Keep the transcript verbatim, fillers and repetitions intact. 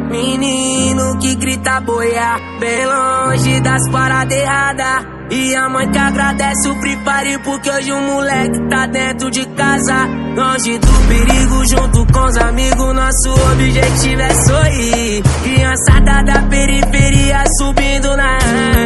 Menino que grita boiar, bem longe das paradas erradas. E a mãe que agradece o Free Fire porque hoje o moleque tá dentro de casa. Longe do perigo, junto com os amigos, nosso objetivo é sorrir. Criançada da periferia subindo na